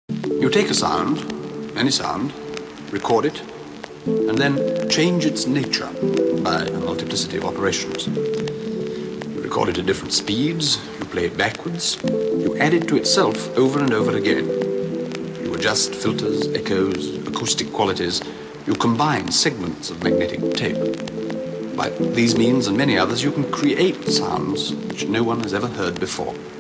You take a sound, any sound, record it, and then change its nature by a multiplicity of operations. You record it at different speeds, you play it backwards, you add it to itself over and over again. You adjust filters, echoes, acoustic qualities, you combine segments of magnetic tape. By these means and many others, you can create sounds which no one has ever heard before.